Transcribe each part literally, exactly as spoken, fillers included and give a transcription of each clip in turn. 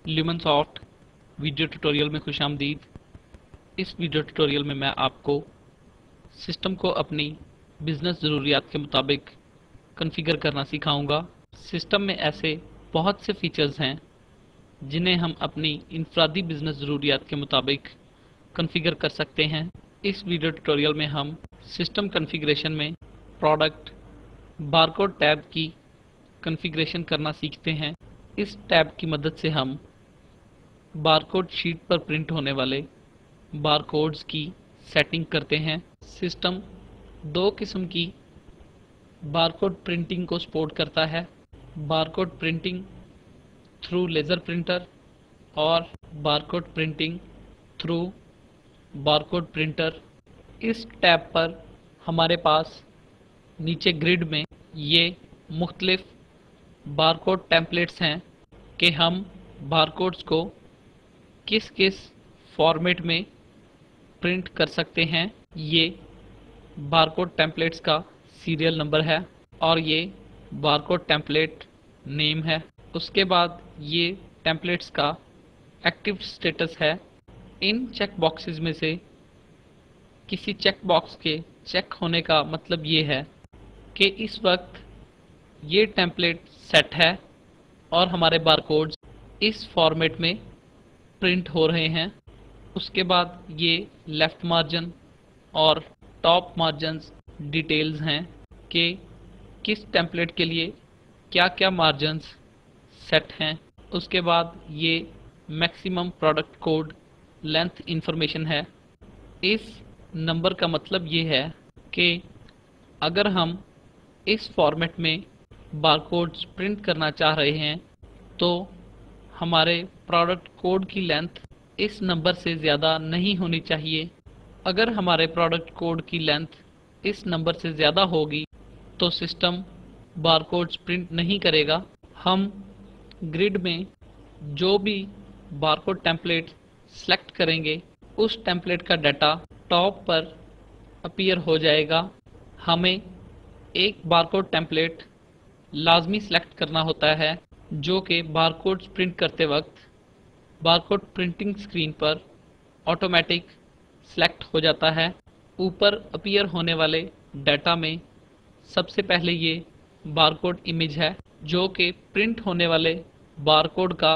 ल्यूमनसॉफ्ट video tutorial में खुश आमदीद। इस वीडियो ट्यूटोरियल में मैं आपको सिस्टम को अपनी बिजनेस ज़रूरियात के मुताबिक कॉन्फ़िगर करना सिखाऊंगा। सिस्टम में ऐसे बहुत से फीचर्स हैं जिन्हें हम अपनी इनफरादी बिजनेस ज़रूरियात के मुताबिक कॉन्फ़िगर कर सकते हैं। इस वीडियो ट्यूटोरियल में हम सिस्टम कॉन्फ़िगरेशन में प्रोडक्ट बारकोड टैब की कॉन्फ़िगरेशन करना सीखते हैं। इस टैब की मदद से हम बारकोड शीट पर प्रिंट होने वाले बारकोड्स की सेटिंग करते हैं। सिस्टम दो किस्म की बारकोड प्रिंटिंग को सपोर्ट करता है, barcode printing through laser printer और barcode printing through barcode printer. इस टैब पर हमारे पास नीचे ग्रिड में ये मुख्तलिफ बारकोड टेम्पलेट्स हैं कि हम बारकोड्स को किस किस फॉर्मेट में प्रिंट कर सकते हैं। ये बारकोड टेम्पलेट्स का सीरियल नंबर है और ये बारकोड टेम्पलेट नेम है। उसके बाद ये टेम्पलेट्स का एक्टिव स्टेटस है। इन चेक बॉक्सेस में से किसी चेक बॉक्स के चेक होने का मतलब ये है कि इस वक्त ये टेम्पलेट सेट है और हमारे बारकोड्स इस फॉर्मेट में प्रिंट हो रहे हैं। उसके बाद ये लेफ़्ट मार्जिन और टॉप मार्जिन्स डिटेल्स हैं कि किस टेम्पलेट के लिए क्या क्या मार्जिन्स सेट हैं। उसके बाद ये maximum product code length information है। इस नंबर का मतलब ये है कि अगर हम इस फॉर्मेट में बारकोड्स प्रिंट करना चाह रहे हैं तो हमारे प्रोडक्ट कोड की लेंथ इस नंबर से ज़्यादा नहीं होनी चाहिए। अगर हमारे प्रोडक्ट कोड की लेंथ इस नंबर से ज़्यादा होगी तो सिस्टम बारकोड्स प्रिंट नहीं करेगा। हम ग्रिड में जो भी बारकोड टेम्पलेट सेलेक्ट करेंगे उस टेम्पलेट का डाटा टॉप पर अपीयर हो जाएगा। हमें एक बारकोड टेम्पलेट लाजमी सेलेक्ट करना होता है जो कि बारकोड्स प्रिंट करते वक्त बारकोड प्रिंटिंग स्क्रीन पर ऑटोमेटिक सेलेक्ट हो जाता है। ऊपर अपीयर होने वाले डाटा में सबसे पहले ये बारकोड इमेज है जो कि प्रिंट होने वाले बारकोड का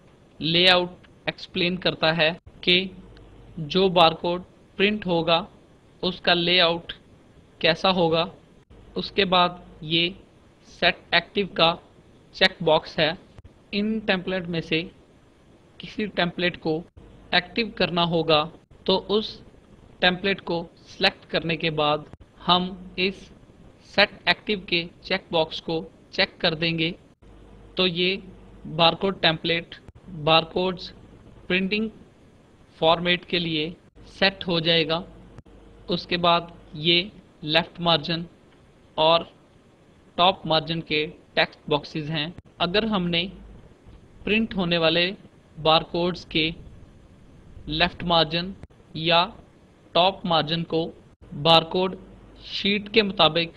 लेआउट एक्सप्लेन करता है कि जो बारकोड प्रिंट होगा उसका लेआउट कैसा होगा। उसके बाद ये सेट एक्टिव का चेक बॉक्स है। इन टेम्पलेट में से किसी टेम्पलेट को एक्टिव करना होगा तो उस टेम्पलेट को सिलेक्ट करने के बाद हम इस सेट एक्टिव के चेक बॉक्स को चेक कर देंगे तो ये barcode template barcodes printing format के लिए सेट हो जाएगा। उसके बाद ये लेफ़्ट मार्जिन और टॉप मार्जिन के टेक्स्ट बॉक्सेस हैं। अगर हमने प्रिंट होने वाले बारकोड्स के लेफ़्ट मार्जिन या टॉप मार्जिन को बारकोड शीट के मुताबिक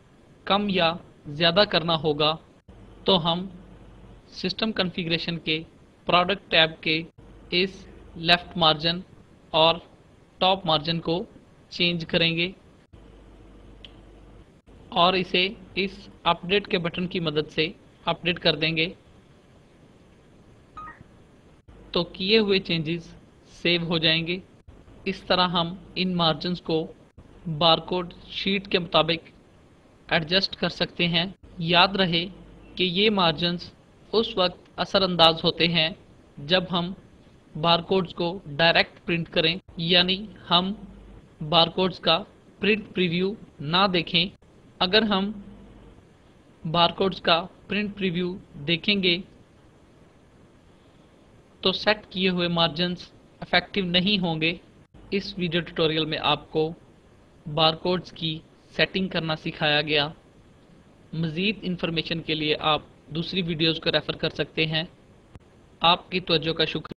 कम या ज़्यादा करना होगा तो हम सिस्टम कॉन्फ़िगरेशन के प्रोडक्ट टैब के इस लेफ़्ट मार्जिन और टॉप मार्जिन को चेंज करेंगे और इसे इस अपडेट के बटन की मदद से अपडेट कर देंगे तो किए हुए चेंजेस सेव हो जाएंगे। इस तरह हम इन मार्जिन्स को बारकोड शीट के मुताबिक एडजस्ट कर सकते हैं। याद रहे कि ये मार्जिन्स उस वक्त असरअंदाज होते हैं जब हम बारकोड्स को डायरेक्ट प्रिंट करें, यानी हम बारकोड्स का प्रिंट प्रीव्यू ना देखें। अगर हम बारकोड्स का प्रिंट प्रीव्यू देखेंगे तो सेट किए हुए मार्जिन्स इफेक्टिव नहीं होंगे। इस वीडियो ट्यूटोरियल में आपको बारकोड्स की सेटिंग करना सिखाया गया। मज़ीद इन्फॉर्मेशन के लिए आप दूसरी वीडियोज़ को रेफ़र कर सकते हैं। आपकी तवज्जो का शुक्रिया।